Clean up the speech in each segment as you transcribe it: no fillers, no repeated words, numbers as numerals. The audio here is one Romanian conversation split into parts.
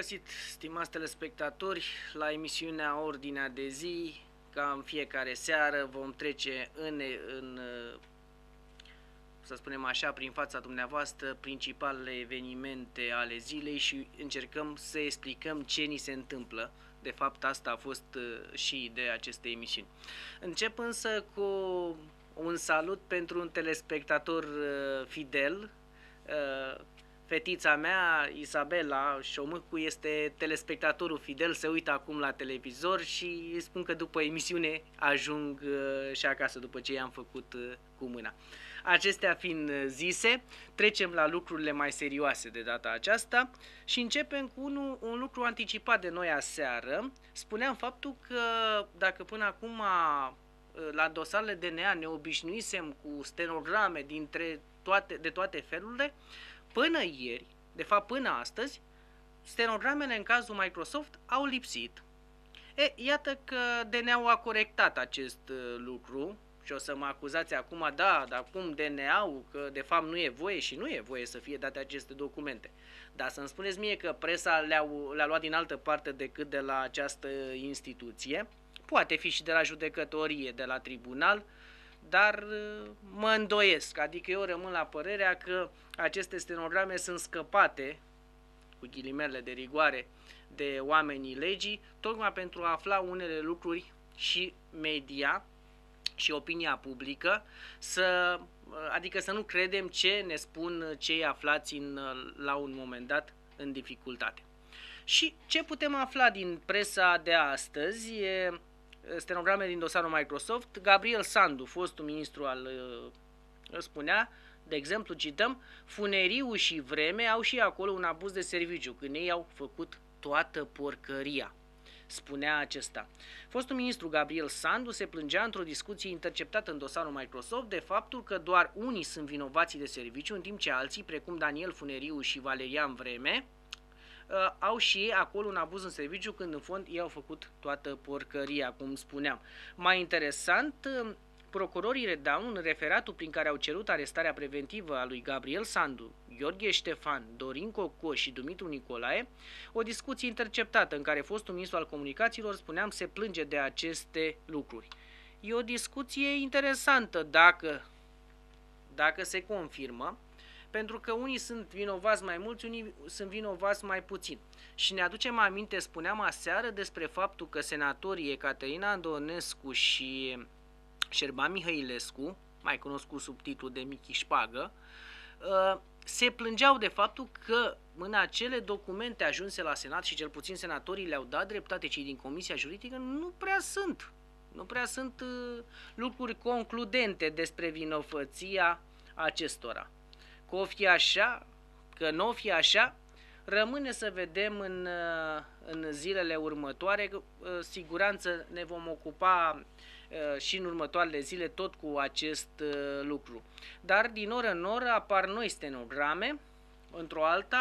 găsit, stimați telespectatori, la emisiunea Ordinea de Zi. Ca în fiecare seară vom trece să spunem așa, prin fața dumneavoastră principalele evenimente ale zilei și încercăm să explicăm ce ni se întâmplă. De fapt, asta a fost și ideea acestei emisiuni. Încep însă cu un salut pentru un telespectator fidel. Fetița mea, Isabela Șomâcu, este telespectatorul fidel, se uită acum la televizor și îi spun că după emisiune ajung și acasă după ce i-am făcut cu mâna. Acestea fiind zise, trecem la lucrurile mai serioase de data aceasta și începem cu un lucru anticipat de noi aseară. Spuneam faptul că dacă până acum la dosarele DNA ne obișnuisem cu stenograme de toate felurile, până ieri, de fapt până astăzi, stenogramele în cazul Microsoft au lipsit. Iată că DNA-ul a corectat acest lucru și o să mă acuzați acum, dar cum DNA-ul, că de fapt nu e voie și nu e voie să fie date aceste documente. Dar să-mi spuneți mie că presa le-a luat din altă parte decât de la această instituție, poate fi și de la judecătorie, de la tribunal, dar mă îndoiesc, adică eu rămân la părerea că aceste stenograme sunt scăpate, cu ghilimele de rigoare, de oamenii legii, tocmai pentru a afla unele lucruri și media și opinia publică, adică să nu credem ce ne spun cei aflați la un moment dat în dificultate. Și ce putem afla din presa de astăzi? Stenograme din dosarul Microsoft. Gabriel Sandu, fostul ministru spunea, de exemplu, cităm, Funeriu și Vreme au și acolo un abuz de serviciu, când ei au făcut toată porcăria. Spunea acesta. Fostul ministru Gabriel Sandu se plângea într-o discuție interceptată în dosarul Microsoft de faptul că doar unii sunt vinovații de serviciu, în timp ce alții, precum Daniel Funeriu și Valerian Vreme, au și ei acolo un abuz în serviciu, când în fond ei au făcut toată porcăria, cum spuneam. Mai interesant, procurorii redau în referatul prin care au cerut arestarea preventivă a lui Gabriel Sandu, Gheorghe Ștefan, Dorin Cocoș și Dumitru Nicolae, o discuție interceptată în care fostul ministru al comunicațiilor, spuneam, se plânge de aceste lucruri. E o discuție interesantă dacă se confirmă, pentru că unii sunt vinovați mai mulți, unii sunt vinovați mai puțin. Și ne aducem aminte, spuneam aseară, despre faptul că senatorii Ecaterina Andonescu și Șerban Mihailescu, mai cunoscut sub titlul de Michi Șpagă, se plângeau de faptul că în acele documente ajunse la Senat, și cel puțin senatorii le-au dat dreptate, cei din Comisia Juridică, nu prea sunt lucruri concludente despre vinovăția acestora. Că o fi așa, că nu o fi așa, rămâne să vedem în zilele următoare. Siguranță ne vom ocupa și în următoarele zile tot cu acest lucru. Dar din oră în oră apar noi stenograme, într-o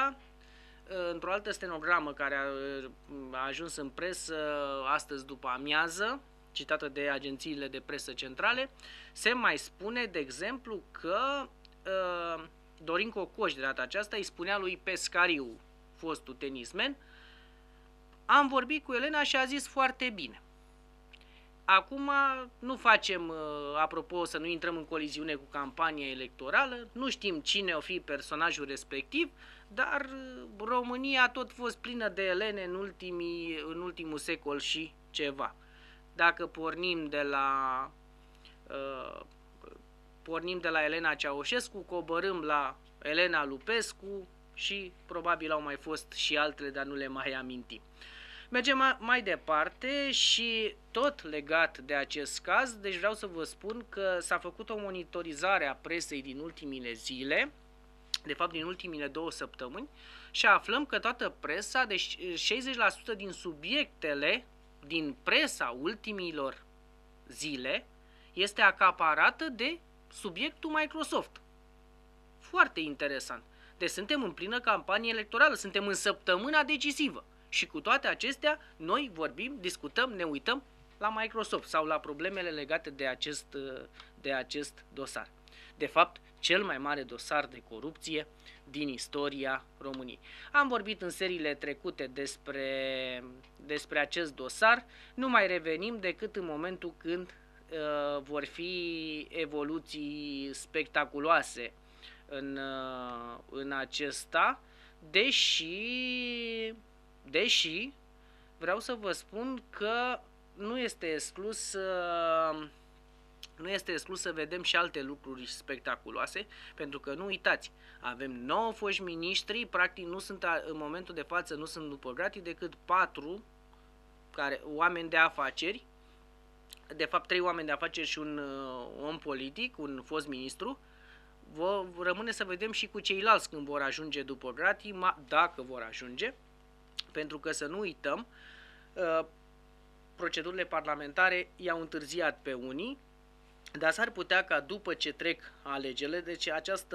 altă stenogramă care a ajuns în presă astăzi după amiază, citată de agențiile de presă centrale, se mai spune, de exemplu, că Dorin Cocoș de data aceasta îi spunea lui Pescariu, fostul tenismen, am vorbit cu Elena și a zis foarte bine. Acum nu facem, apropo, să nu intrăm în coliziune cu campania electorală, nu știm cine o fi personajul respectiv, dar România a tot fost plină de Elene în ultimul secol și ceva. Dacă pornim de la Elena Ceaușescu, coborâm la Elena Lupescu și probabil au mai fost și altele, dar nu le mai amintim. Mergem mai departe și tot legat de acest caz, deci vreau să vă spun că s-a făcut o monitorizare a presei din ultimile zile, de fapt din ultimile 2 săptămâni, și aflăm că toată presa, deci 60% din subiectele din presa ultimilor zile este acaparată de subiectul Microsoft. Foarte interesant. Deci suntem în plină campanie electorală, suntem în săptămâna decisivă. Și cu toate acestea, noi vorbim, discutăm, ne uităm la Microsoft sau la problemele legate de acest dosar. De fapt, cel mai mare dosar de corupție din istoria României. Am vorbit în seriile trecute despre acest dosar, nu mai revenim decât în momentul când vor fi evoluții spectaculoase în acesta, deși vreau să vă spun că nu este exclus să vedem și alte lucruri spectaculoase, pentru că nu uitați, avem 9 foști miniștri, practic nu sunt, în momentul de față nu sunt după gratii decât 4 oameni de afaceri, de fapt 3 oameni de afaceri și un om politic, un fost ministru. Rămâne să vedem și cu ceilalți când vor ajunge după gratii, dacă vor ajunge, pentru că să nu uităm, procedurile parlamentare i-au întârziat pe unii, dar s-ar putea ca după ce trec alegerile, deci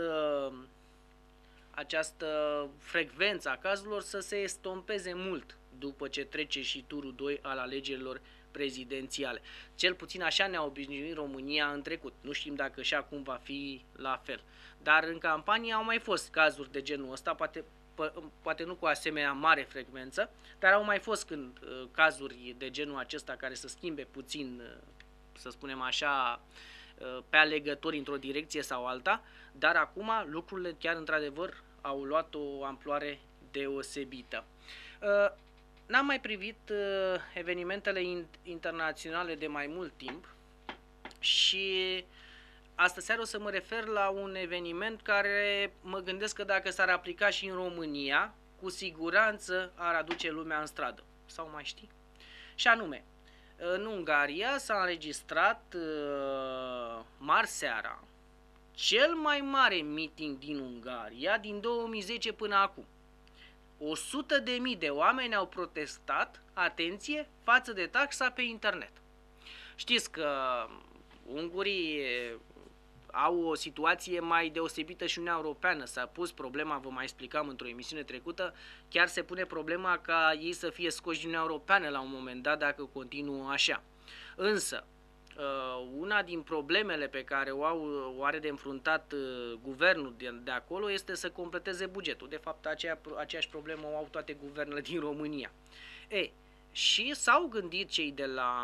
această frecvență a cazurilor să se estompeze mult după ce trece și turul 2 al alegerilor prezidențiale. Cel puțin așa ne-a obișnuit România în trecut. Nu știm dacă și acum va fi la fel. Dar în campanie au mai fost cazuri de genul ăsta, poate nu cu asemenea mare frecvență, dar au mai fost cazuri de genul acesta care să schimbe puțin, să spunem așa, pe alegători într-o direcție sau alta, dar acum lucrurile chiar într-adevăr au luat o amploare deosebită. N-am mai privit evenimentele internaționale de mai mult timp și astă seară o să mă refer la un eveniment care mă gândesc că dacă s-ar aplica și în România, cu siguranță ar aduce lumea în stradă. Sau mai știi? Și anume, în Ungaria s-a înregistrat marți seara cel mai mare meeting din Ungaria din 2010 până acum. 100.000 de oameni au protestat, atenție, față de taxa pe internet. Știți că ungurii au o situație mai deosebită și Uniunea Europeană. S-a pus problema, vă mai explicam într-o emisiune trecută, chiar se pune problema ca ei să fie scoși din Uniunea Europeană la un moment dat dacă continuă așa. Însă, una din problemele pe care o are de înfruntat guvernul de acolo este să completeze bugetul. De fapt, aceeași problemă o au toate guvernele din România. Și s-au gândit cei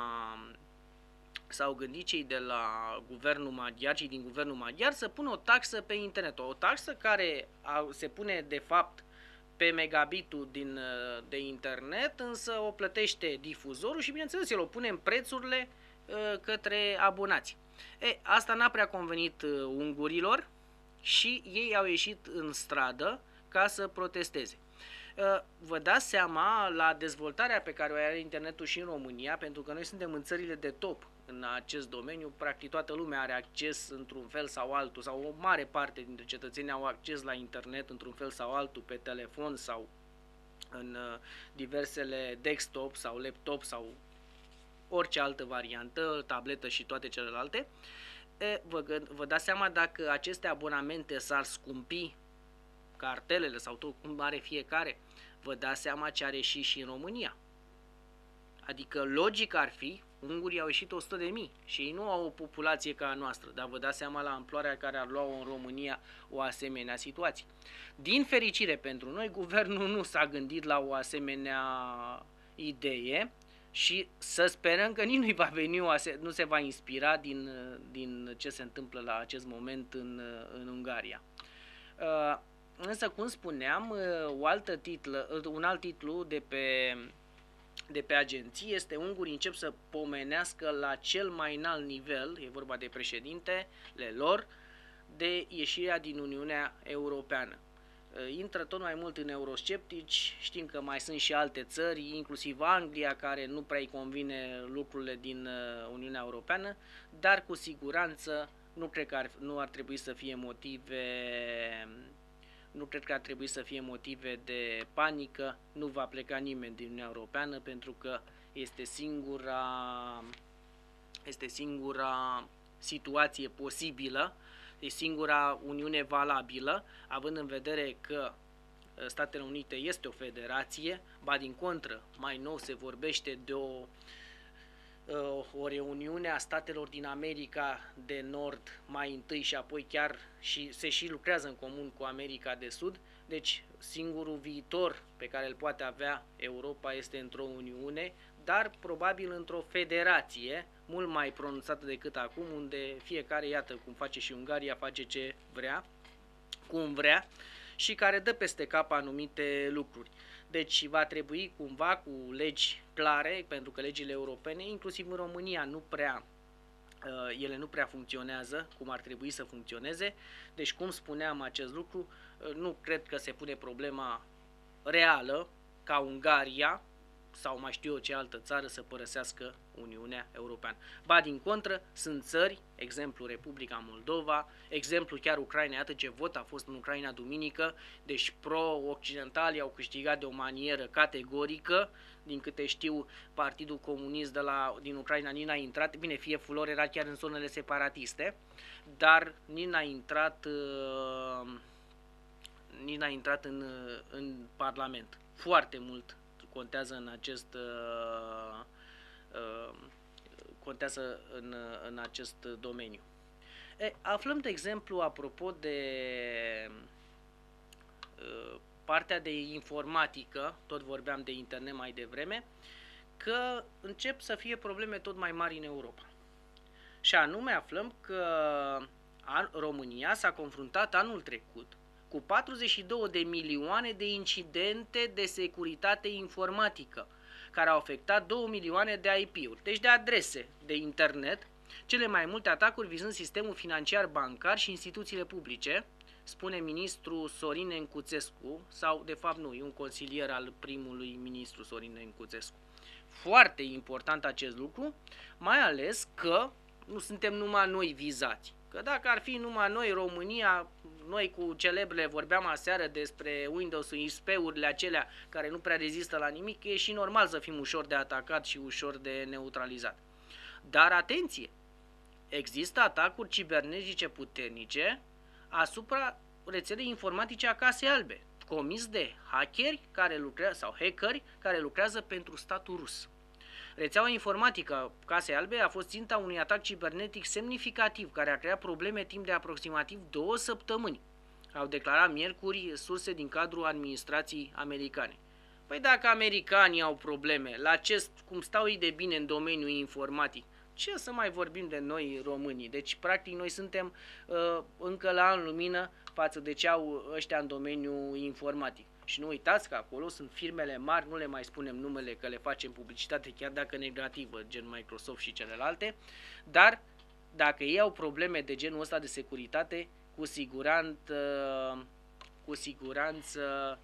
de la guvernul maghiar, cei din guvernul maghiar, să pună o taxă pe internet. O taxă care se pune de fapt pe megabitul de internet, însă o plătește difuzorul și bineînțeles el o pune în prețurile către abonați. Asta n-a prea convenit ungurilor și ei au ieșit în stradă ca să protesteze. Vă dați seama la dezvoltarea pe care o are internetul și în România, pentru că noi suntem în țările de top în acest domeniu, practic toată lumea are acces într-un fel sau altul, sau o mare parte dintre cetățenii au acces la internet într-un fel sau altul, pe telefon sau în diversele desktop sau laptop sau orice altă variantă, tabletă și toate celelalte. Vă dați seama dacă aceste abonamente s-ar scumpi, cartelele sau tot cum are fiecare, vă dați seama ce are și în România. Adică logic ar fi, ungurii au ieșit 100.000 și ei nu au o populație ca a noastră, dar vă dați seama la amploarea care ar lua în România o asemenea situație. Din fericire pentru noi, guvernul nu s-a gândit la o asemenea idee și să sperăm că nici nu va veni nu se va inspira din ce se întâmplă la acest moment în Ungaria. Însă, cum spuneam, un alt titlu de pe agenții este: ungurii încep să pomenească la cel mai înalt nivel, e vorba de președintele lor, de ieșirea din Uniunea Europeană. Intră tot mai mult în eurosceptici, știm că mai sunt și alte țări, inclusiv Anglia, care nu prea îi convine lucrurile din Uniunea Europeană, dar cu siguranță nu cred că nu ar trebui să fie motive de panică, nu va pleca nimeni din Uniunea Europeană pentru că este singura situație posibilă, e singura Uniune valabilă, având în vedere că Statele Unite este o federație, ba din contră, mai nou se vorbește de o o reuniune a statelor din America de Nord mai întâi și apoi chiar și se și lucrează în comun cu America de Sud. Deci singurul viitor pe care îl poate avea Europa este într-o uniune, dar probabil într-o federație mult mai pronunțată decât acum, unde fiecare, iată cum face și Ungaria, face ce vrea, cum vrea și care dă peste cap anumite lucruri. Deci va trebui cumva cu legi clare, pentru că legile europene, inclusiv în România, ele nu prea funcționează cum ar trebui să funcționeze. Deci, cum spuneam acest lucru, nu cred că se pune problema reală ca Ungaria sau mai știu eu ce altă țară să părăsească Uniunea Europeană. Ba din contră, sunt țări, exemplu Republica Moldova, exemplu chiar Ucraina, iată ce vot a fost în Ucraina duminică, deci pro-occidentalii au câștigat de o manieră categorică, din câte știu Partidul Comunist din Ucraina nici n-a intrat, bine, fie Fulor era chiar în zonele separatiste, dar nici n-a intrat în Parlament. Foarte mult contează în acest domeniu. Aflăm, de exemplu, apropo de partea de informatică, tot vorbeam de internet mai devreme, că încep să fie probleme tot mai mari în Europa. Și anume aflăm că România s-a confruntat anul trecut cu 42 de milioane de incidente de securitate informatică, care au afectat 2 milioane de IP-uri, deci de adrese de internet, cele mai multe atacuri vizând sistemul financiar bancar și instituțiile publice, spune ministrul Sorin Nencuțescu, sau de fapt nu, e un consilier al primului ministru Sorin Nencuțescu. Foarte important acest lucru, mai ales că nu suntem numai noi vizați. Că dacă ar fi numai noi, România, noi cu celebrele, vorbeam aseară despre Windows, XP-urile acelea care nu prea rezistă la nimic, e și normal să fim ușor de atacat și ușor de neutralizat. Dar atenție! Există atacuri cibernetice puternice asupra rețelei informatice a Casei Albe, comis de hackeri care lucrează pentru statul rus. Rețeaua informatică Casei Albe a fost ținta unui atac cibernetic semnificativ care a creat probleme timp de aproximativ 2 săptămâni, au declarat miercuri surse din cadrul administrației americane. Păi dacă americanii au probleme, cum stau ei de bine în domeniul informatic, ce să mai vorbim de noi românii? Deci practic noi suntem încă la an lumină față de ce au ăștia în domeniul informatic. Și nu uitați că acolo sunt firmele mari, nu le mai spunem numele că le facem publicitate, chiar dacă negativă, gen Microsoft și celelalte, dar dacă ei au probleme de genul ăsta de securitate, cu siguranță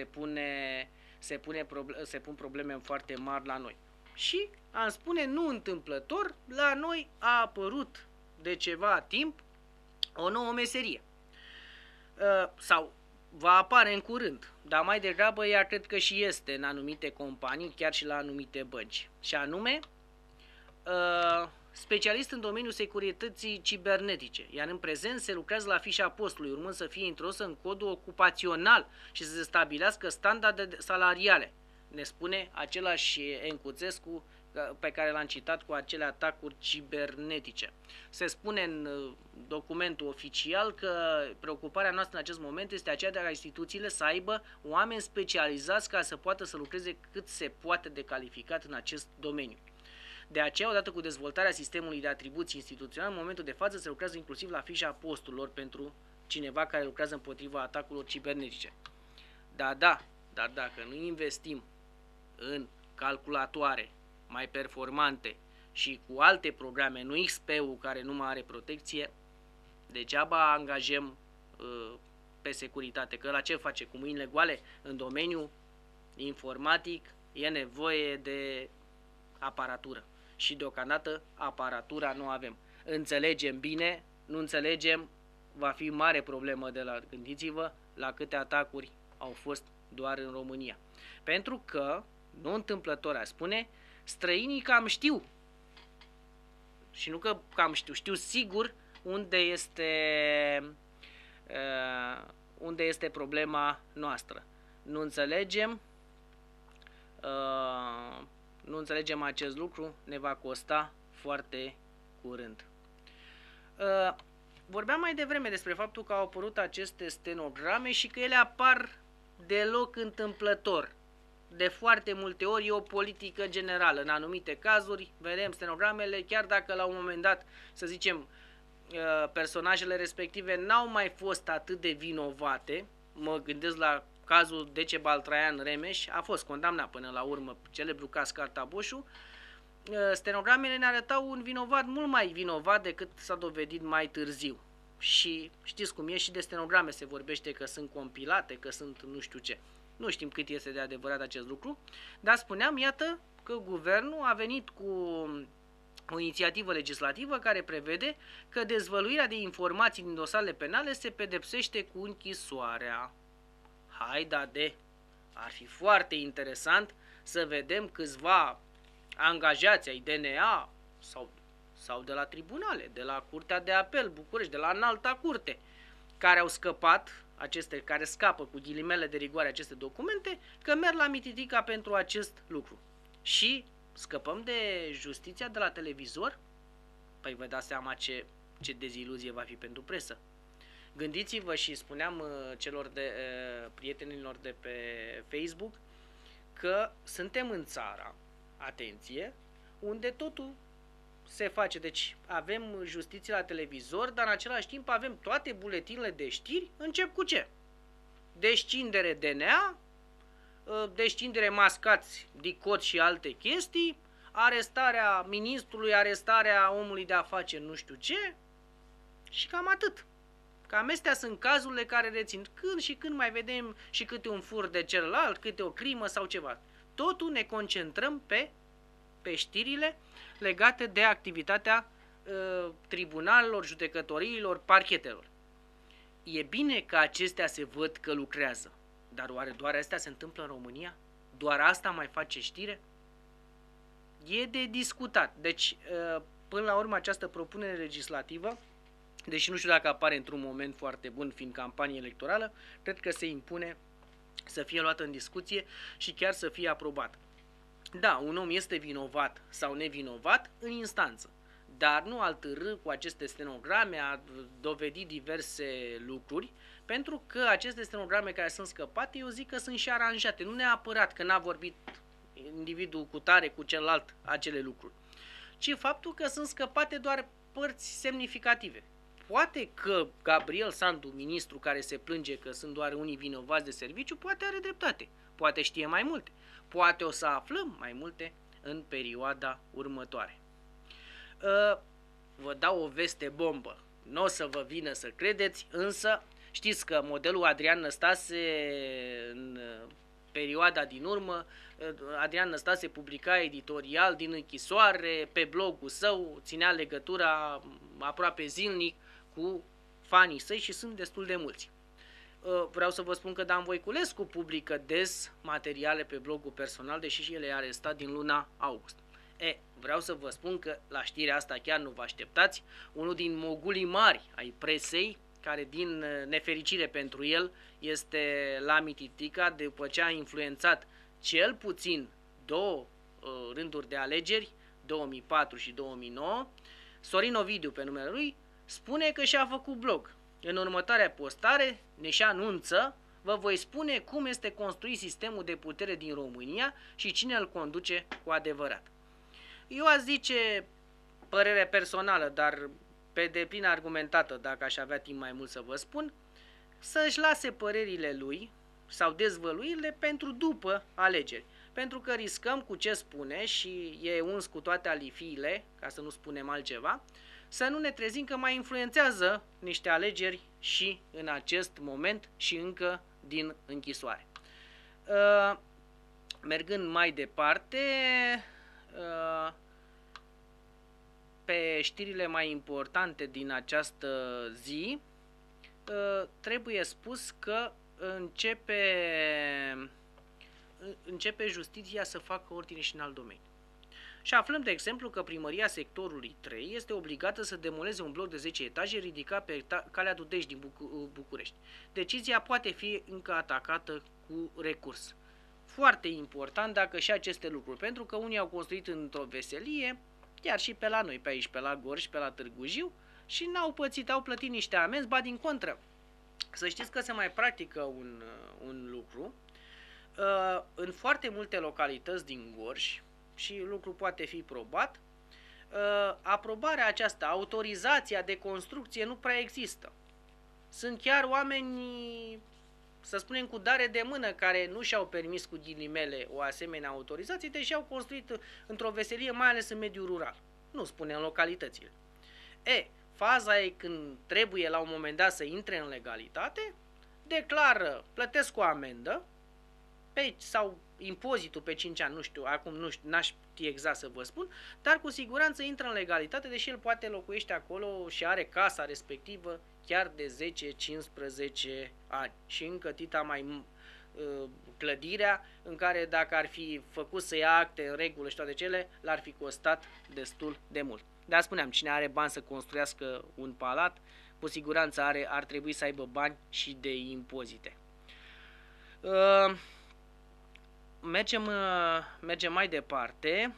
se pun probleme foarte mari la noi. Și, am spune, nu întâmplător, la noi a apărut de ceva timp o nouă meserie. Sau va apare în curând, dar mai degrabă ea cred că și este în anumite companii, chiar și la anumite bănci. Și anume, specialist în domeniul securității cibernetice, iar în prezent se lucrează la fișa postului, urmând să fie introdusă în codul ocupațional și să se stabilească standarde salariale. Ne spune același Encuțescu pe care l-am citat cu acele atacuri cibernetice. Se spune în documentul oficial că preocuparea noastră în acest moment este aceea de a instituțiile să aibă oameni specializați ca să poată să lucreze cât se poate de calificat în acest domeniu. De aceea, odată cu dezvoltarea sistemului de atribuții instituțional, în momentul de față se lucrează inclusiv la fișa posturilor pentru cineva care lucrează împotriva atacurilor cibernetice. Dar dacă nu investim în calculatoare mai performante și cu alte programe, nu XP-ul care nu mai are protecție, degeaba angajăm pe securitate. Că la ce face? Cu mâinile goale? În domeniul informatic e nevoie de aparatură. Și deocamdată aparatura nu avem. Înțelegem bine, nu înțelegem, va fi mare problemă gândiți-vă la câte atacuri au fost doar în România. Pentru că, nu întâmplător a spune, străinii cam știu. Și nu că cam știu sigur unde este problema noastră. Nu înțelegem acest lucru, ne va costa foarte curând. Vorbeam mai devreme despre faptul că au apărut aceste stenograme și că ele apar deloc întâmplător. De foarte multe ori e o politică generală. În anumite cazuri vedem stenogramele, chiar dacă la un moment dat, să zicem, personajele respective n-au mai fost atât de vinovate. Mă gândesc la cazul Decebal Traian Remeș, a fost condamnat până la urmă, celebru caz Cartaboșu. Stenogramele ne arătau un vinovat mult mai vinovat decât s-a dovedit mai târziu. Și știți cum e, și de stenograme se vorbește că sunt compilate, că sunt nu știu ce. Nu știm cât este de adevărat acest lucru, dar spuneam, iată că guvernul a venit cu o inițiativă legislativă care prevede că dezvăluirea de informații din dosarele penale se pedepsește cu închisoarea. Hai da de! Ar fi foarte interesant să vedem câțiva angajați ai DNA sau de la tribunale, de la Curtea de Apel București, de la Înalta Curte, care au scăpat, care scapă cu ghilimele de rigoare aceste documente, că merg la mititica pentru acest lucru. Și scăpăm de justiția de la televizor? Păi vă dați seama ce deziluzie va fi pentru presă. Gândiți-vă, și spuneam prietenilor de pe Facebook, că suntem în țara, atenție, unde totul se face. Deci avem justiție la televizor, dar în același timp avem toate buletinele de știri. Încep cu ce? Descindere DNA, descindere mascați, DICOT și alte chestii, arestarea ministrului, arestarea omului de afaceri, nu știu ce, și cam atât. Cam astea sunt cazurile care rețin. Când și când mai vedem și câte un fur de celălalt, câte o crimă sau ceva. Totul ne concentrăm pe știrile legate de activitatea tribunalelor, judecătoriilor, parchetelor. E bine că acestea se văd că lucrează, dar oare doar astea se întâmplă în România? Doar asta mai face știre? E de discutat. Deci, până la urmă, această propunere legislativă, deși nu știu dacă apare într-un moment foarte bun, fiind campanie electorală, cred că se impune să fie luată în discuție și chiar să fie aprobată. Da, un om este vinovat sau nevinovat în instanță, dar nu al târî cu aceste stenograme a dovedit diverse lucruri, pentru că aceste stenograme care sunt scăpate, eu zic că sunt și aranjate, nu neapărat că n-a vorbit individul cu tare cu celălalt acele lucruri, ci faptul că sunt scăpate doar părți semnificative. Poate că Gabriel Sandu, ministru care se plânge că sunt doar unii vinovați de serviciu, poate are dreptate, poate știe mai multe, poate o să aflăm mai multe în perioada următoare. Vă dau o veste bombă, nu o să vă vină să credeți, însă știți că modelul Adrian Năstase în perioada din urmă, Adrian Năstase publica editorial din închisoare, pe blogul său, ținea legătura aproape zilnic cu fanii săi și sunt destul de mulți. Vreau să vă spun că Dan Voiculescu publică des materiale pe blogul personal, deși și el e arestat din luna august. Vreau să vă spun că la știrea asta chiar nu vă așteptați. Unul din mogulii mari ai presei, care din nefericire pentru el este la mititica, după ce a influențat cel puțin două rânduri de alegeri, 2004 și 2009, Sorin Ovidiu pe numele lui, spune că și-a făcut blog. În următoarea postare ne și anunță: vă voi spune cum este construit sistemul de putere din România și cine îl conduce cu adevărat. Eu aș zice, părere personală, dar pe deplin argumentată, dacă aș avea timp mai mult să vă spun, să-și lase părerile lui sau dezvăluirile pentru după alegeri. Pentru că riscăm cu ce spune, și e uns cu toate alifiile, ca să nu spunem altceva, să nu ne trezim că mai influențează niște alegeri și în acest moment și încă din închisoare. Mergând mai departe, pe știrile mai importante din această zi, trebuie spus că începe justiția să facă ordine și în alt domeniu. Și aflăm, de exemplu, că primăria sectorului 3 este obligată să demoleze un bloc de 10 etaje ridicat pe calea Dudești din București. Decizia poate fi încă atacată cu recurs. Foarte important dacă și aceste lucruri, pentru că unii au construit într-o veselie, chiar și pe la noi, pe aici, pe la Gorj, pe la Târgu Jiu, și n-au pățit, au plătit niște amenzi, ba din contră. Să știți că se mai practică un lucru în foarte multe localități din Gorj, și lucru poate fi probat. Aprobarea aceasta, autorizația de construcție nu prea există. Sunt chiar oameni, să spunem, cu dare de mână, care nu și-au permis cu ghilimele o asemenea autorizație, deși au construit într-o veselie, mai ales în mediul rural. Nu spunem localitățile. Faza e când trebuie la un moment dat să intre în legalitate, declară, plătesc o amendă sau impozitul pe 5 ani, nu știu, acum n-aș ști exact să vă spun, dar cu siguranță intră în legalitate, deși el poate locuiește acolo și are casa respectivă chiar de 10-15 ani și încă tita mai clădirea, în care dacă ar fi făcut să ia acte în regulă și toate cele, l-ar fi costat destul de mult. Dar spuneam, cine are bani să construiască un palat, cu siguranță ar trebui să aibă bani și de impozite. Mergem mai departe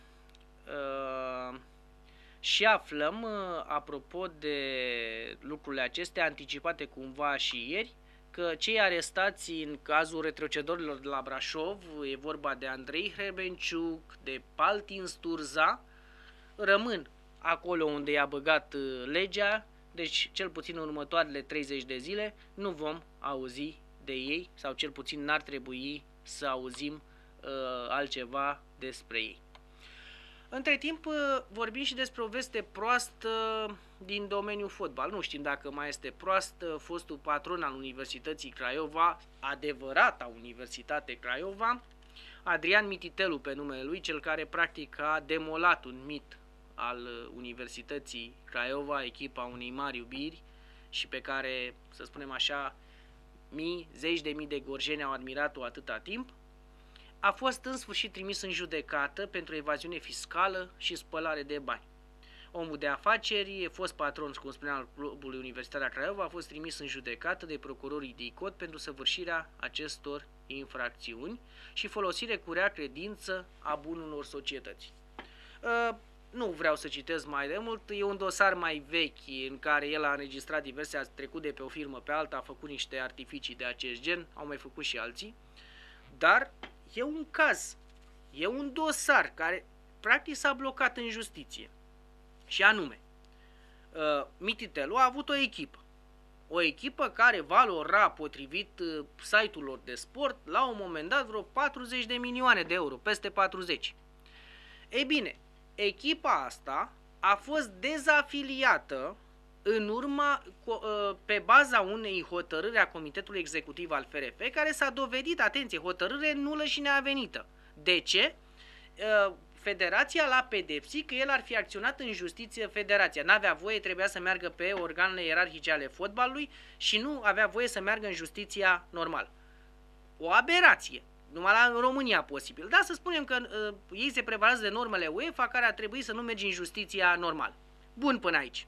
și aflăm, apropo de lucrurile acestea anticipate cumva și ieri, că cei arestați în cazul retrocedorilor de la Brașov, e vorba de Andrei Hrebenciuc, de Paltin Sturza, rămân acolo unde i-a băgat legea, deci cel puțin în următoarele 30 de zile nu vom auzi de ei, sau cel puțin n-ar trebui să auzim altceva despre ei. Între timp vorbim și despre o veste proastă din domeniul fotbal. Nu știm dacă mai este proastă. Fostul patron al Universității Craiova, adevărata Universitate Craiova, Adrian Mititelu pe numele lui, cel care practic a demolat un mit al Universității Craiova, echipa unei mari iubiri și pe care, să spunem așa, zeci de mii de gorjeni au admirat-o atâta timp, a fost în sfârșit trimis în judecată pentru evaziune fiscală și spălare de bani. Omul de afaceri, fost patron, cum spuneam, al clubului Universitatea Craiova, a fost trimis în judecată de procurorii DICOT pentru săvârșirea acestor infracțiuni și folosire cu rea credință a bunurilor societății. Nu vreau să citesc mai de mult, e un dosar mai vechi în care el a înregistrat diverse, a trecut de pe o firmă pe alta, a făcut niște artificii de acest gen, au mai făcut și alții, dar e un caz, e un dosar care practic s-a blocat în justiție. Și anume, Mititelu a avut o echipă care valora, potrivit site-urilor de sport, la un moment dat vreo 40 de milioane de euro, peste 40. Ei bine, echipa asta a fost dezafiliată în urma, pe baza unei hotărâri a Comitetului Executiv al FRF, care s-a dovedit, atenție, hotărâre nulă și neavenită. De ce? Federația l-a pedepsit că el ar fi acționat în justiție, federația. N-avea voie, trebuia să meargă pe organele ierarhice ale fotbalului și nu avea voie să meargă în justiția normală. O aberație. Numai în România posibil. Dar să spunem că ei se prevalează de normele UEFA, care ar trebui să nu mergi în justiția normală. Bun până aici.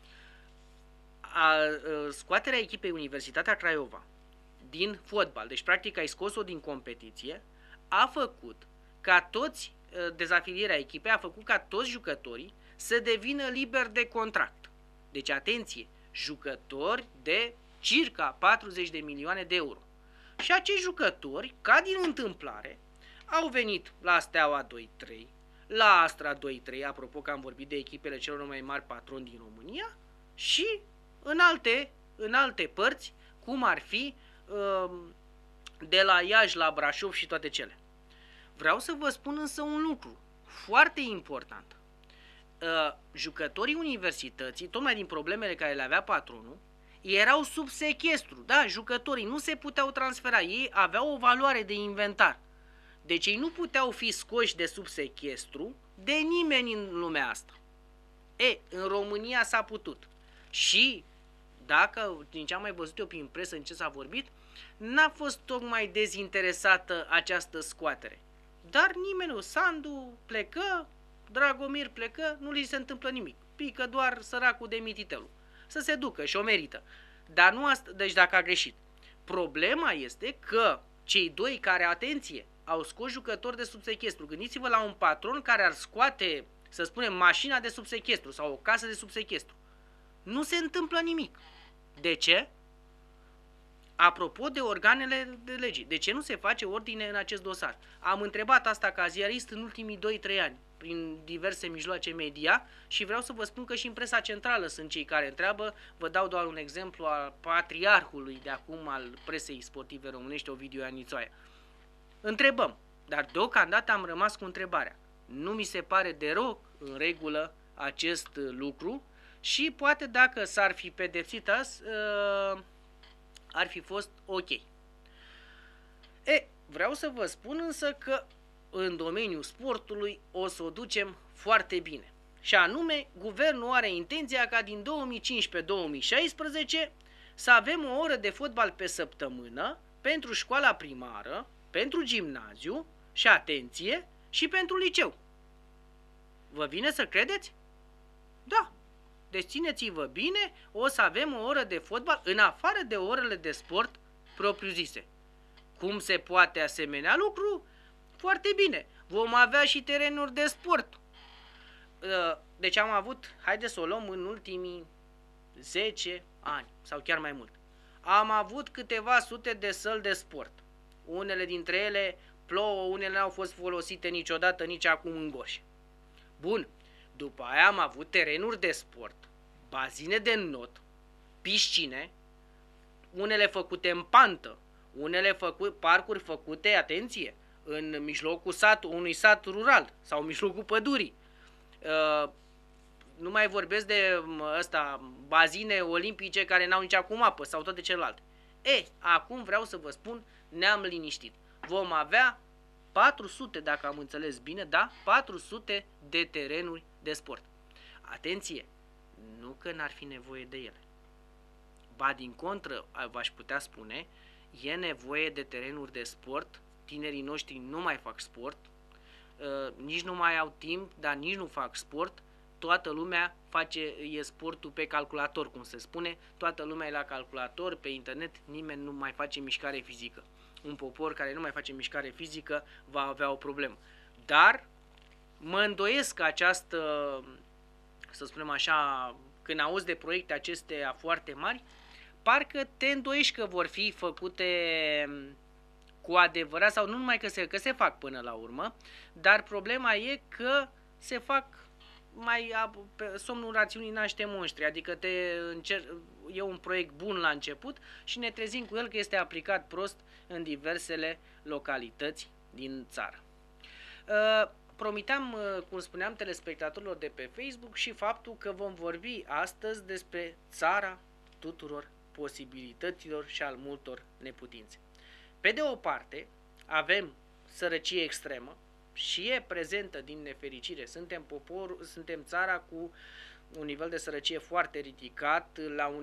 Scoaterea echipei Universitatea Craiova din fotbal, deci practic ai scos-o din competiție, a făcut ca toți, dezafilierea echipei a făcut ca toți jucătorii să devină liberi de contract. Deci atenție, jucători de circa 40 de milioane de euro. Și acești jucători, ca din întâmplare, au venit la Steaua 2-3, la Astra 2-3, apropo că am vorbit de echipele celor mai mari patroni din România, și în alte părți, cum ar fi de la Iași la Brașov și toate cele. Vreau să vă spun însă un lucru foarte important. Jucătorii universității, tocmai din problemele care le avea patronul, erau sub sechestru. Da, jucătorii nu se puteau transfera, ei aveau o valoare de inventar. Deci ei nu puteau fi scoși de sub sechestru de nimeni în lumea asta. În România s-a putut. Și dacă, din ce am mai văzut eu prin presă, în ce s-a vorbit, n-a fost tocmai dezinteresată această scoatere. Dar nimeni, Sandu plecă, Dragomir plecă, nu li se întâmplă nimic. Pică doar săracul de Mititelu. Să se ducă și o merită. Dar nu asta, deci dacă a greșit. Problema este că cei doi care, atenție, au scos jucători de sub sechestru. Gândiți-vă la un patron care ar scoate să spunem mașina de sub sechestru sau o casă de sub sechestru. Nu se întâmplă nimic. De ce? Apropo de organele de lege, de ce nu se face ordine în acest dosar? Am întrebat asta ca ziarist în ultimii 2-3 ani, prin diverse mijloace media și vreau să vă spun că și în presa centrală sunt cei care întreabă. Vă dau doar un exemplu al patriarhului de acum al presei sportive românești, Ovidiu Ianițoaia. Întrebăm, dar deocamdată am rămas cu întrebarea. Nu mi se pare deloc în regulă acest lucru și poate dacă s-ar fi pedepsit ar fi fost ok. Vreau să vă spun însă că în domeniul sportului o să o ducem foarte bine. Și anume, guvernul are intenția ca din 2015-2016 să avem o oră de fotbal pe săptămână pentru școala primară, pentru gimnaziu și, atenție, și pentru liceu. Vă vine să credeți? Da. Deci țineți-vă bine, o să avem o oră de fotbal în afară de orele de sport propriu-zise. Cum se poate asemenea lucru? Foarte bine. Vom avea și terenuri de sport. Deci am avut, haideți să o luăm în ultimii 10 ani sau chiar mai mult. Am avut câteva sute de săli de sport. Unele dintre ele plouă, unele n-au fost folosite niciodată, nici acum în Goș. Bun. După aia am avut terenuri de sport, bazine de not, piscine, unele făcute în pantă, parcuri făcute, atenție, în mijlocul unui sat rural sau în mijlocul pădurii. Nu mai vorbesc de bazine olimpice care n-au nici acum apă sau toate celelalte. Acum vreau să vă spun, ne-am liniștit. Vom avea 400, dacă am înțeles bine, da? 400 de terenuri de sport. Atenție! Nu că n-ar fi nevoie de ele. Ba din contră, v-aș putea spune, e nevoie de terenuri de sport. Tinerii noștri nu mai fac sport, nici nu mai au timp, dar nici nu fac sport. Toată lumea e sportul pe calculator, cum se spune. Toată lumea e la calculator, pe internet, nimeni nu mai face mișcare fizică. Un popor care nu mai face mișcare fizică va avea o problemă. Dar mă îndoiesc că această, să spunem așa, când auzi de proiecte acestea foarte mari, parcă te îndoiești că vor fi făcute cu adevărat, sau nu numai că se fac până la urmă, dar problema e că se fac pe somnul rațiunii naște monștri, adică e un proiect bun la început și ne trezim cu el că este aplicat prost în diversele localități din țară. Promiteam, cum spuneam, telespectatorilor de pe Facebook și faptul că vom vorbi astăzi despre țara tuturor posibilităților și al multor neputințe. Pe de o parte, avem sărăcie extremă și e prezentă din nefericire. Suntem țara cu un nivel de sărăcie foarte ridicat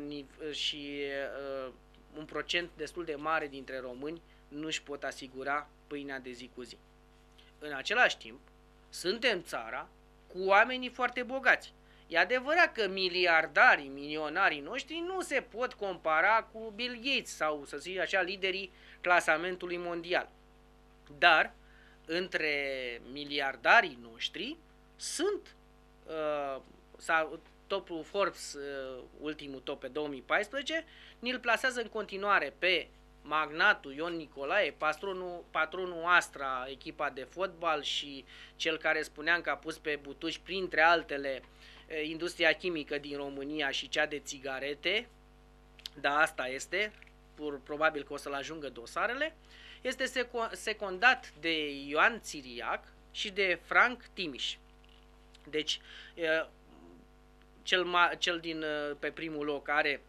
și un procent destul de mare dintre români nu își pot asigura pâinea de zi cu zi. În același timp, suntem țara cu oamenii foarte bogați. E adevărat că miliardarii, milionarii noștri nu se pot compara cu Bill Gates sau, să zic așa, liderii clasamentului mondial. Dar, între miliardarii noștri sunt topul Forbes, ultimul top pe 2014, ni-l plasează în continuare pe magnatul Ion Nicolae, patronul Astra, echipa de fotbal și cel care spuneam că a pus pe butuci, printre altele, industria chimică din România și cea de țigarete, da, asta este, probabil că o să-l ajungă dosarele, este secundat de Ioan Țiriac și de Frank Timiș. Deci, cel din pe primul loc are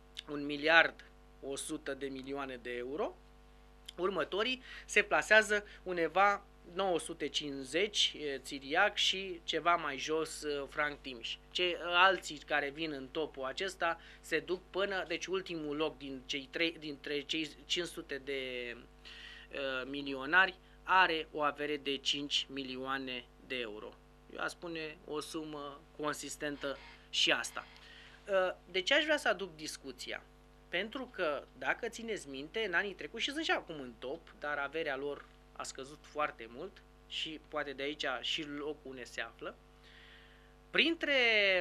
1.100.000.000 de euro, următorii se plasează undeva 950 Țiriac și ceva mai jos Frank Timiș. Alții care vin în topul acesta se duc până, deci ultimul loc dintre cei 500 de milionari are o avere de 5 milioane de euro. Eu aș spune o sumă consistentă și asta. De ce aș vrea să aduc discuția? Pentru că, dacă țineți minte, în anii trecuți și sunt și acum în top, dar averea lor a scăzut foarte mult și poate de aici și locul unde se află, Printre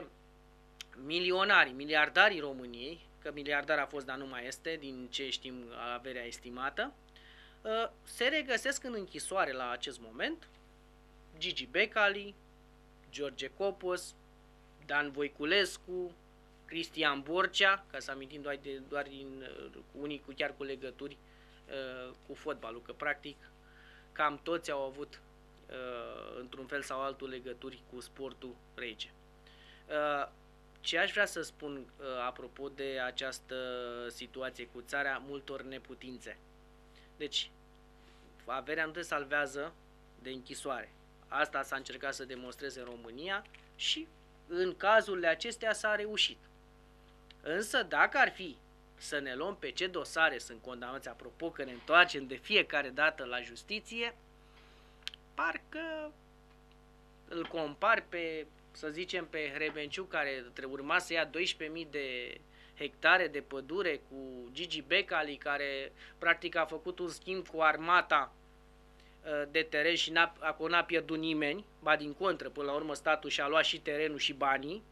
miliardarii României, că miliardar a fost, dar nu mai este, din ce știm averea estimată, se regăsesc în închisoare la acest moment Gigi Becali, George Copos, Dan Voiculescu, Cristian Borcea, ca să amintim doar din unii chiar cu legături cu fotbalul, că practic cam toți au avut într-un fel sau altul legături cu sportul rege. Ce aș vrea să spun apropo de această situație cu țara multor neputințe. Deci, averea nu te salvează de închisoare. Asta s-a încercat să demonstreze în România și în cazurile acestea s-a reușit. Însă dacă ar fi să ne luăm pe ce dosare sunt condamnați, apropo că ne întoarcem de fiecare dată la justiție, parcă îl compar pe, să zicem, pe Hrebenciuc, care urma să ia 12.000 de hectare de pădure, cu Gigi Becali, care practic a făcut un schimb cu armata de teren și acolo n-a pierdut nimeni, ba din contră, până la urmă statul și-a luat și terenul și banii,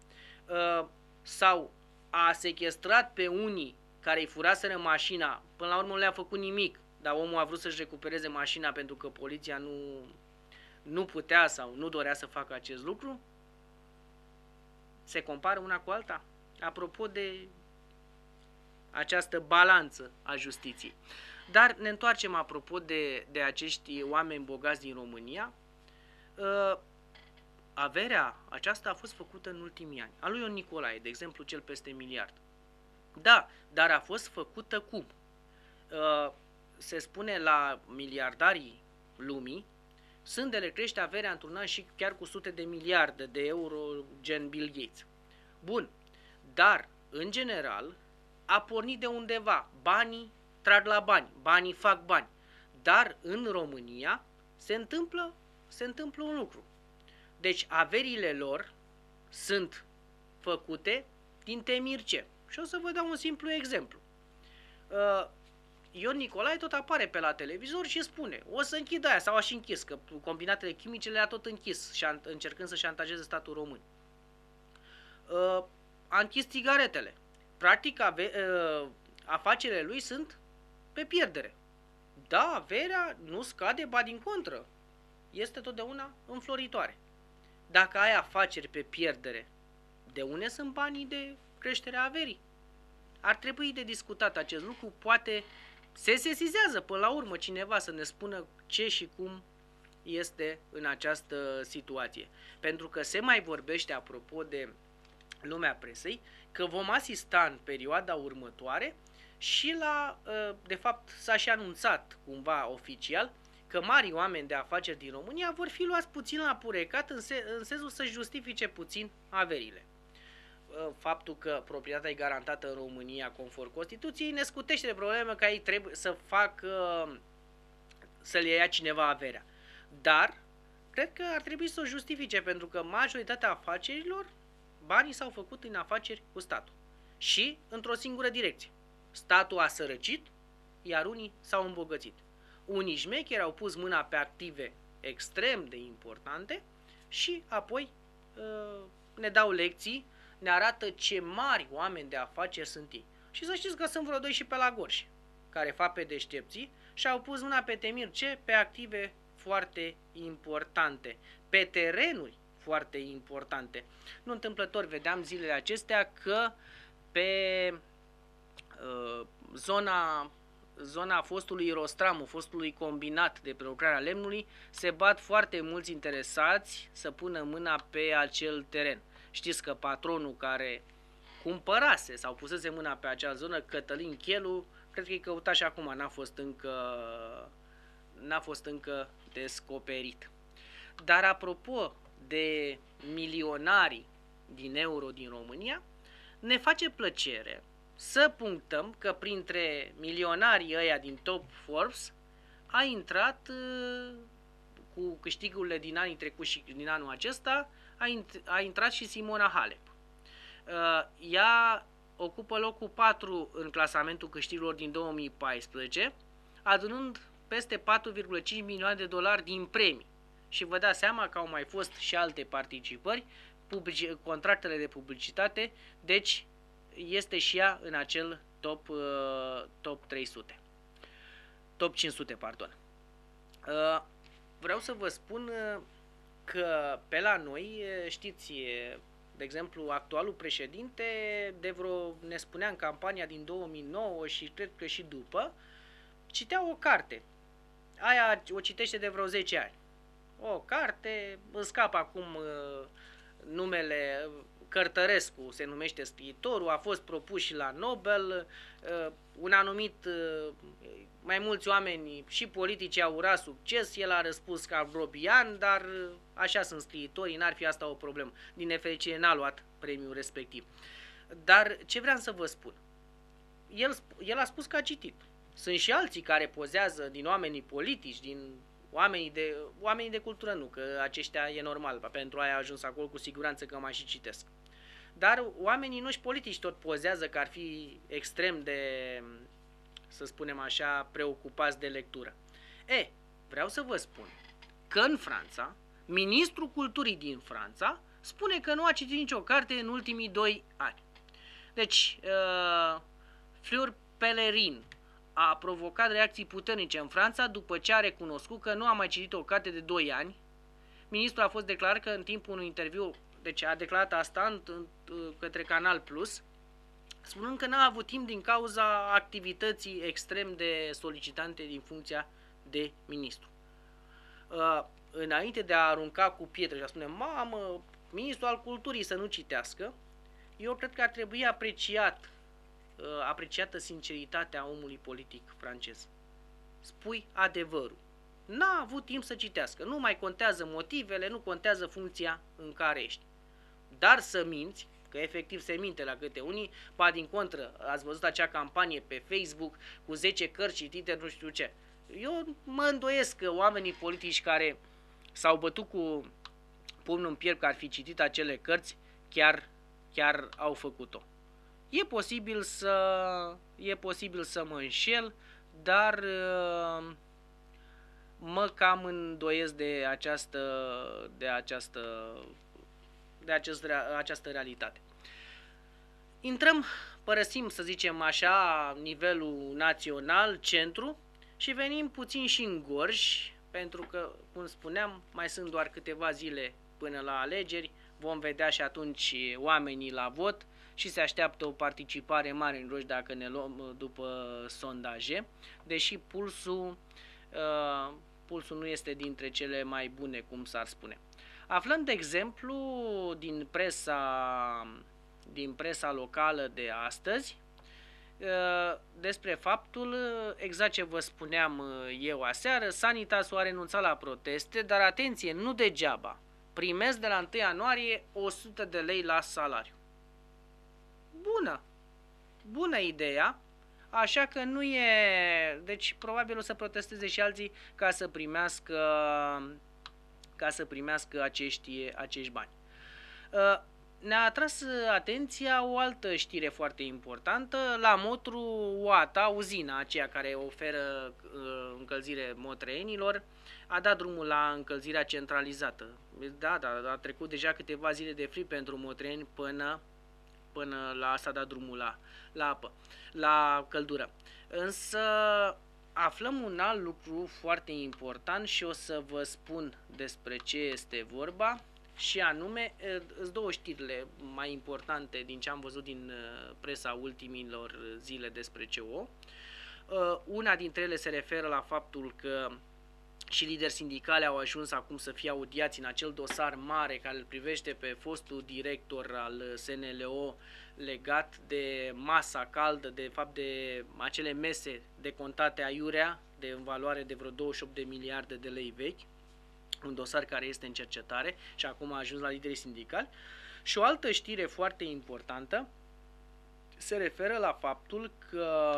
sau a sequestrat pe unii care îi furaseră mașina, până la urmă nu le-a făcut nimic, dar omul a vrut să-și recupereze mașina pentru că poliția nu putea sau nu dorea să facă acest lucru. Se compară una cu alta? Apropo de această balanță a justiției. Dar ne întoarcem apropo de acești oameni bogați din România. Averea aceasta a fost făcută în ultimii ani. A lui Ion Nicolae, de exemplu, cel peste miliard. Da, dar a fost făcută cum? Se spune la miliardarii lumii, sunt de le crește averea într-un an și chiar cu sute de miliarde de euro, gen Bill Gates. Bun, dar, în general, a pornit de undeva. Banii trag la bani, banii fac bani. Dar în România se întâmplă un lucru. Deci averile lor sunt făcute din temirce. Și o să vă dau un simplu exemplu. Ion Nicolae tot apare pe la televizor și spune: o să închid aia, sau a și închis, că combinatele chimice le-a tot închis, încercând să șantajeze statul român. A închis țigaretele. Practic afacerile lui sunt pe pierdere. Da, averea nu scade, ba din contră, este totdeauna înfloritoare. Dacă ai afaceri pe pierdere, de unde sunt banii de creșterea averii? Ar trebui de discutat acest lucru, poate se sesizează până la urmă cineva să ne spună ce și cum este în această situație. Pentru că se mai vorbește, apropo de lumea presei, că vom asista în perioada următoare și la, de fapt s-a și anunțat cumva oficial, că mari oameni de afaceri din România vor fi luați puțin la purecat în sensul să-și justifice puțin averile. Faptul că proprietatea e garantată în România conform Constituției ne scutește de problemă că ei trebuie să să le ia cineva averea. Dar cred că ar trebui să o justifice, pentru că majoritatea afacerilor, banii s-au făcut în afaceri cu statul. Și într-o singură direcție. Statul a sărăcit, iar unii s-au îmbogățit. Unii șmecheri au pus mâna pe active extrem de importante și apoi ne dau lecții, ne arată ce mari oameni de afaceri sunt ei. Și să știți că sunt vreo doi și pe la Gorj, care fac pe deștepții și au pus mâna pe temirce, pe active foarte importante, pe terenuri foarte importante. Nu întâmplător vedeam zilele acestea că pe zona fostului Rostramu, fostului combinat de prelucrare a lemnului, se bat foarte mulți interesați să pună mâna pe acel teren. Știți că patronul care cumpărase sau pusese mâna pe acea zonă, Cătălin Chelu, cred că îi căuta și acum, n-a fost încă descoperit. Dar apropo de milionarii din euro din România, ne face plăcere să punctăm că printre milionarii ăia din Top Forbes a intrat, cu câștigurile din anii trecuți și din anul acesta, a intrat și Simona Halep. Ea ocupă locul 4 în clasamentul câștigurilor din 2014, adunând peste 4,5 milioane de dolari din premii. Și vă dați seama că au mai fost și alte participări contractele de publicitate, deci este și ea în acel top 300. Top 500, pardon. Vreau să vă spun că pe la noi, știți, de exemplu, actualul președinte, ne spunea în campania din 2009 și cred că și după, citea o carte. Aia o citește de vreo 10 ani. O carte, îmi scapă acum numele, Cărtărescu se numește scriitorul, a fost propus și la Nobel, un anumit, mai mulți oameni și politici au urat succes, el a răspuns ca grobian, dar așa sunt scriitorii, n-ar fi asta o problemă. Din nefericire n-a luat premiul respectiv. Dar ce vreau să vă spun? El a spus că a citit. Sunt și alții care pozează din oamenii politici, din oamenii de cultură, nu, că aceștia e normal, pentru aia a ajuns acolo cu siguranță că mai și citesc. Dar oamenii noștri politici tot pozează că ar fi extrem de, să spunem așa, preocupați de lectură. Vreau să vă spun că în Franța, ministrul culturii din Franța spune că nu a citit nicio carte în ultimii 2 ani. Deci, Fleur Pellerin a provocat reacții puternice în Franța după ce a recunoscut că nu a mai citit o carte de 2 ani. Ministrul a fost declarat că în timpul unui interviu, deci a declarat asta către Canal Plus, spunând că n-a avut timp din cauza activității extrem de solicitante din funcția de ministru. Înainte de a arunca cu pietre și a spune, mamă, ministrul al culturii să nu citească, eu cred că ar trebui apreciată sinceritatea omului politic francez. Spui adevărul. N-a avut timp să citească. Nu mai contează motivele, nu contează funcția în care ești. Dar să minți, că efectiv se minte la câte unii, ba din contră, ați văzut acea campanie pe Facebook cu 10 cărți citite, nu știu ce. Eu mă îndoiesc că oamenii politici care s-au bătut cu pumnul în piept că ar fi citit acele cărți, chiar au făcut-o. E posibil să mă înșel, dar mă cam îndoiesc de această realitate. Părăsim, să zicem așa, nivelul național, centru, și venim puțin și în Gorj, pentru că, cum spuneam, mai sunt doar câteva zile până la alegeri, vom vedea și atunci oamenii la vot și se așteaptă o participare mare în Gorj dacă ne luăm după sondaje, deși pulsul nu este dintre cele mai bune, cum s-ar spune. Aflăm, de exemplu, din presa locală de astăzi, despre faptul, exact ce vă spuneam eu aseară, Sanitas a renunțat la proteste, dar atenție, nu degeaba, primesc de la 1 ianuarie 100 de lei la salariu. Bună ideea, așa că nu e, deci probabil o să protesteze și alții ca să primească acești bani. Ne-a atras atenția o altă știre foarte importantă. La Motru Oata, uzina aceea care oferă încălzire motreenilor, a dat drumul la încălzirea centralizată. Da, a trecut deja câteva zile de frig pentru motreeni până la s-a dat drumul la apă, la căldură. Însă aflăm un alt lucru foarte important și o să vă spun despre ce este vorba. Și anume, îți două știrile mai importante din ce am văzut din presa ultimilor zile despre CO. Una dintre ele se referă la faptul că și lideri sindicali au ajuns acum să fie audiați în acel dosar mare care îl privește pe fostul director al SNLO legat de masa caldă, de fapt de acele mese decontate aiurea în valoare de vreo 28 de miliarde de lei vechi. Un dosar care este în cercetare și acum a ajuns la liderii sindicali. Și o altă știre foarte importantă se referă la faptul că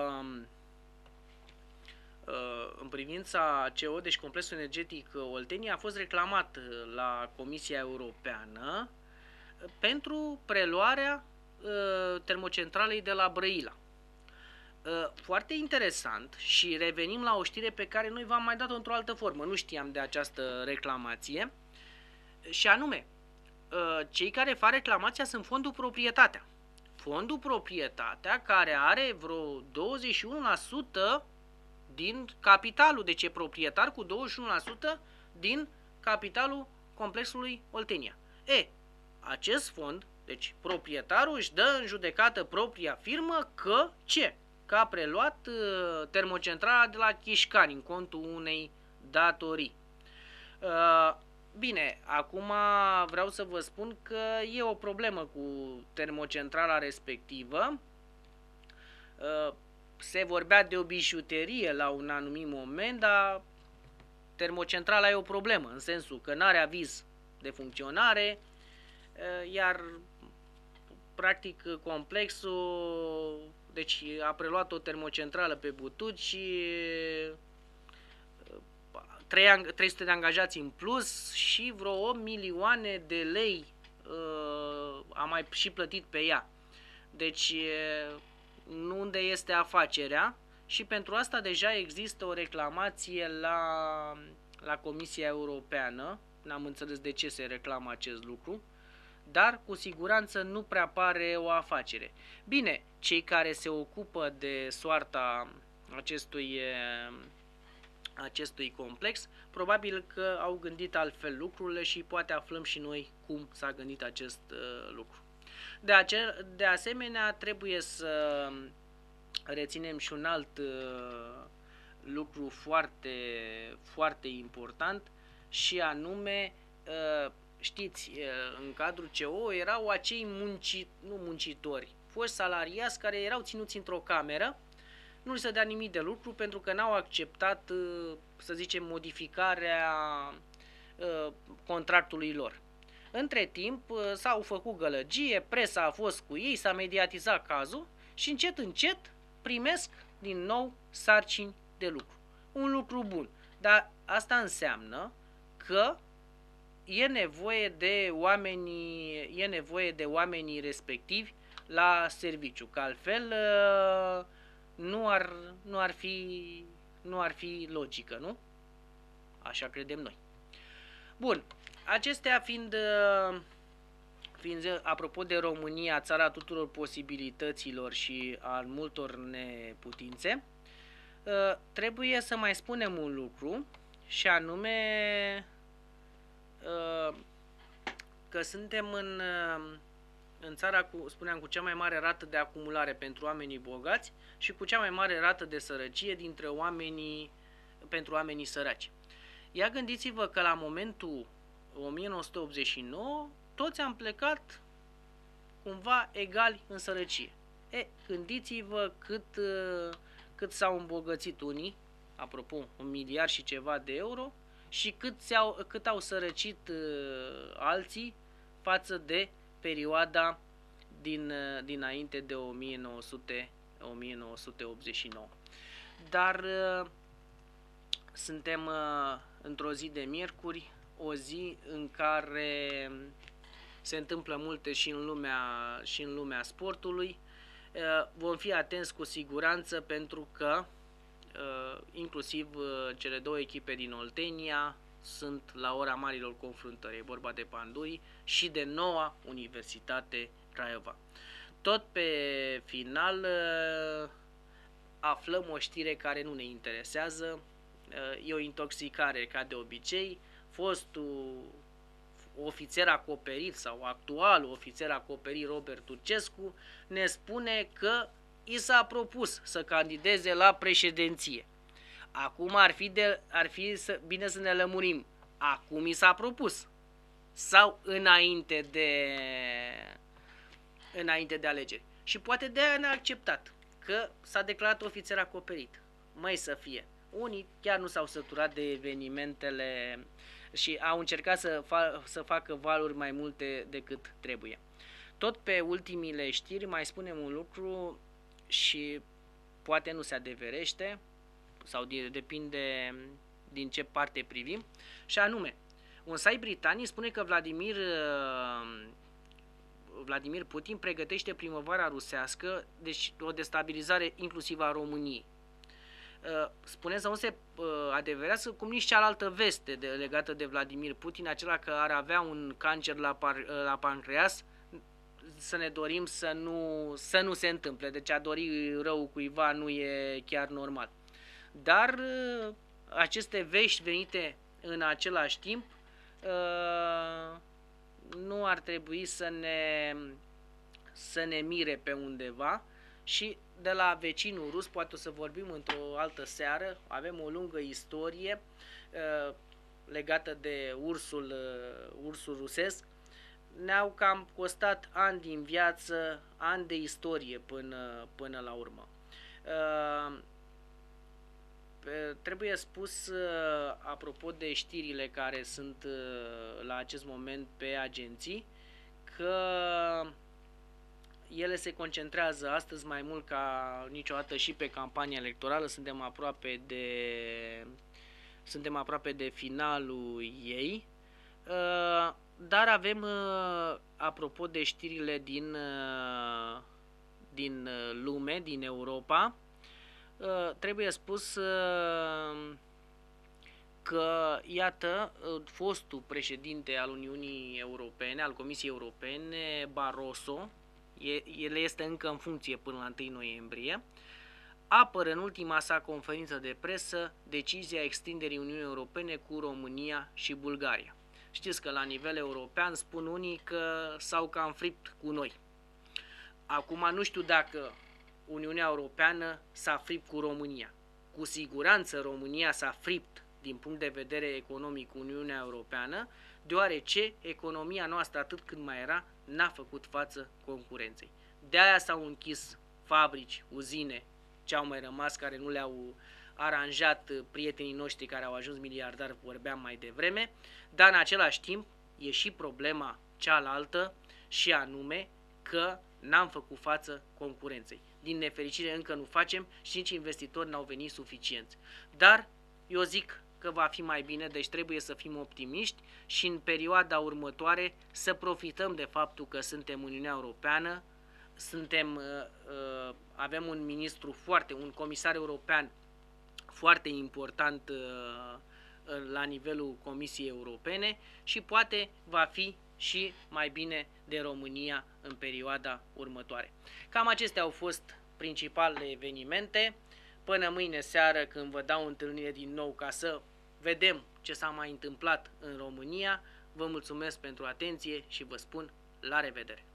în privința CO, deci complexul energetic Oltenia, a fost reclamat la Comisia Europeană pentru preluarea termocentralei de la Brăila. Foarte interesant, și revenim la o știre pe care noi v-am mai dat-o într-o altă formă, nu știam de această reclamație, și anume, cei care fac reclamația sunt Fondul Proprietatea. Fondul Proprietatea care are vreo 21% din capitalul, deci e proprietar cu 21% din capitalul complexului Oltenia. Acest fond, deci proprietarul își dă în judecată propria firmă că ce? Că a preluat termocentrala de la Chișcani în contul unei datorii. Bine, acum vreau să vă spun că e o problemă cu termocentrala respectivă. Se vorbea de o bijuterie la un anumit moment, dar termocentrala e o problemă, în sensul că n-are aviz de funcționare, iar practic complexul, deci a preluat o termocentrală pe Butuci, 300 de angajați în plus și vreo 8 milioane de lei a mai și plătit pe ea. Deci unde este afacerea? Și pentru asta deja există o reclamație la Comisia Europeană. N-am înțeles de ce se reclamă acest lucru, dar cu siguranță nu prea pare o afacere. Bine, cei care se ocupă de soarta acestui complex, probabil că au gândit altfel lucrurile și poate aflăm și noi cum s-a gândit acest lucru. De asemenea, trebuie să reținem și un alt lucru foarte, foarte important și anume, știți, în cadrul CO erau acei muncitori, foști salariați care erau ținuți într-o cameră, nu li se dea nimic de lucru pentru că n-au acceptat, să zicem, modificarea contractului lor. Între timp s-au făcut gălăgie, presa a fost cu ei, s-a mediatizat cazul și încet, încet primesc din nou sarcini de lucru. Un lucru bun, dar asta înseamnă că e nevoie de oamenii respectivi la serviciu, că altfel nu ar fi logică, nu? Așa credem noi. Bun, acestea fiind apropo de România, țara tuturor posibilităților și al multor neputințe, trebuie să mai spunem un lucru și anume că suntem în țara cu cea mai mare rată de acumulare pentru oamenii bogați și cu cea mai mare rată de sărăcie pentru oamenii săraci. Ia gândiți-vă că la momentul 1989 toți am plecat cumva egali în sărăcie. Gândiți-vă cât s-au îmbogățit unii, apropo, 1 miliard și ceva de euro, și cât au sărăcit alții față de perioada dinainte de 1989. Dar suntem într-o zi de miercuri, o zi în care se întâmplă multe și în lumea sportului. Vom fi atenți cu siguranță pentru că inclusiv cele două echipe din Oltenia sunt la ora marilor confruntări. E vorba de Pandurii și de Noua Universitate Craiova. Tot pe final aflăm o știre care nu ne interesează. E o intoxicare ca de obicei. Fostul ofițer acoperit sau actualul ofițer acoperit Robert Turcescu ne spune că i s-a propus să candideze la președinție. Acum ar fi bine să ne lămurim. Acum i s-a propus sau înainte de alegeri. Și poate de aia ne-a acceptat că s-a declarat ofițer acoperit. Mai să fie. Unii chiar nu s-au săturat de evenimentele și au încercat să facă valuri mai multe decât trebuie. Tot pe ultimile știri mai spunem un lucru și poate nu se adeverește sau depinde din ce parte privim, și anume, un site britanic spune că Vladimir Putin pregătește primăvara rusească, deci o destabilizare inclusiv a României. spune să nu se adeverească cum nici cealaltă veste legată de Vladimir Putin, acela că ar avea un cancer la pancreas, să ne dorim să nu se întâmple. Deci a dori rău cuiva nu e chiar normal. Dar aceste vești venite în același timp nu ar trebui să ne mire pe undeva. Și de la vecinul rus, poate o să vorbim într-o altă seară, avem o lungă istorie legată de ursul rusesc. Ne-au cam costat ani din viață, ani de istorie până la urmă. Trebuie spus, apropo de știrile care sunt la acest moment pe agenții, că ele se concentrează astăzi mai mult ca niciodată și pe campania electorală. Suntem aproape de finalul ei, dar avem, apropo de știrile din lume, din Europa, trebuie spus că, iată, fostul președinte al Uniunii Europene, al Comisiei Europene, Barroso, el este încă în funcție până la 1 noiembrie, apără în ultima sa conferință de presă decizia extinderii Uniunii Europene cu România și Bulgaria. Știți că la nivel european spun unii că s-au cam fript cu noi. Acum nu știu dacă Uniunea Europeană s-a fript cu România. Cu siguranță România s-a fript din punct de vedere economic cu Uniunea Europeană, deoarece economia noastră, atât cât mai era, n-a făcut față concurenței. De aia s-au închis fabrici, uzine, ce au mai rămas, care nu le-au aranjat prietenii noștri care au ajuns miliardari, vorbeam mai devreme, dar în același timp e și problema cealaltă, și anume că n-am făcut față concurenței. Din nefericire încă nu facem și nici investitori n-au venit suficienți. Dar eu zic că va fi mai bine, deci trebuie să fim optimiști și în perioada următoare să profităm de faptul că suntem Uniunea Europeană, avem un ministru un comisar european foarte important la nivelul Comisiei Europene și poate va fi și mai bine de România în perioada următoare. Cam acestea au fost principalele evenimente. Până mâine seară, când vă dau întâlnire din nou ca să vedem ce s-a mai întâmplat în România, vă mulțumesc pentru atenție și vă spun la revedere!